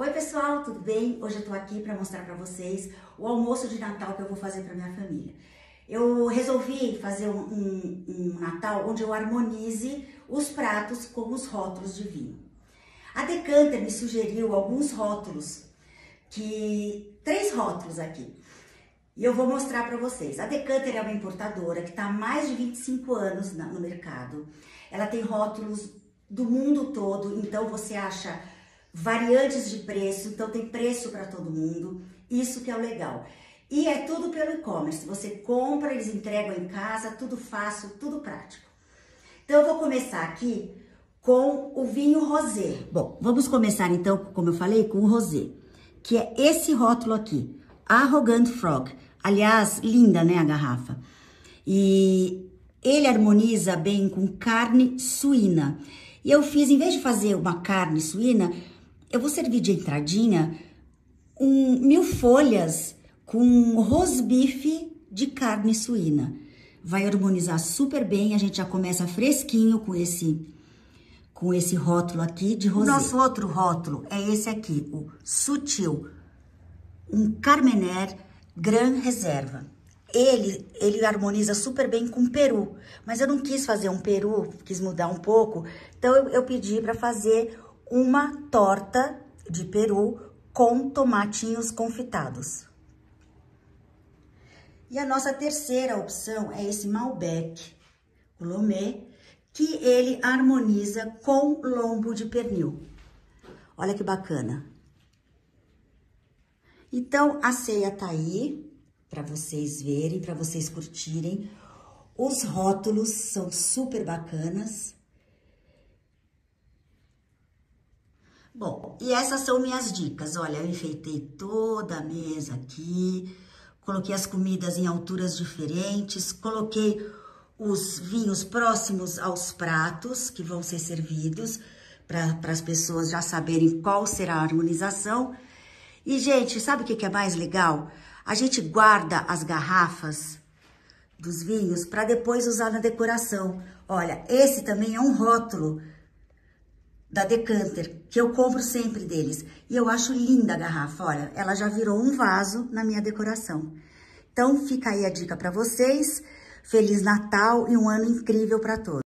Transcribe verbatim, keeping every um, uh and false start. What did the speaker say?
Oi pessoal, tudo bem? Hoje eu tô aqui para mostrar para vocês o almoço de Natal que eu vou fazer para minha família. Eu resolvi fazer um, um, um Natal onde eu harmonize os pratos com os rótulos de vinho. A Decanter me sugeriu alguns rótulos, que três rótulos aqui, e eu vou mostrar para vocês. A Decanter é uma importadora que está há mais de vinte e cinco anos no mercado. Ela tem rótulos do mundo todo, então você acha variantes de preço, então tem preço para todo mundo, isso que é o legal. E é tudo pelo e-commerce, você compra, eles entregam em casa, tudo fácil, tudo prático. Então eu vou começar aqui com o vinho rosé. Bom, vamos começar então, como eu falei, com o rosé, que é esse rótulo aqui, Arrogant Frog. Aliás, linda, né, a garrafa. E ele harmoniza bem com carne suína. E eu fiz, em vez de fazer uma carne suína, eu vou servir de entradinha um, mil folhas com rosbife de carne suína. Vai harmonizar super bem, a gente já começa fresquinho com esse, com esse rótulo aqui de rosé. O nosso outro rótulo é esse aqui, o Sutil, um Carmener Gran Reserva. Ele, ele harmoniza super bem com peru, mas eu não quis fazer um peru, quis mudar um pouco, então eu, eu pedi para fazer uma torta de peru com tomatinhos confitados. E a nossa terceira opção é esse Malbec Coulommiers, que ele harmoniza com lombo de pernil. Olha que bacana. Então, a ceia tá aí para vocês verem, para vocês curtirem. Os rótulos são super bacanas. Bom, e essas são minhas dicas. Olha, eu enfeitei toda a mesa aqui, coloquei as comidas em alturas diferentes, coloquei os vinhos próximos aos pratos que vão ser servidos, para as pessoas já saberem qual será a harmonização. E, gente, sabe o que é mais legal? A gente guarda as garrafas dos vinhos para depois usar na decoração. Olha, esse também é um rótulo da Decanter, que eu compro sempre deles. E eu acho linda a garrafa, olha, ela já virou um vaso na minha decoração. Então, fica aí a dica para vocês. Feliz Natal e um ano incrível para todos.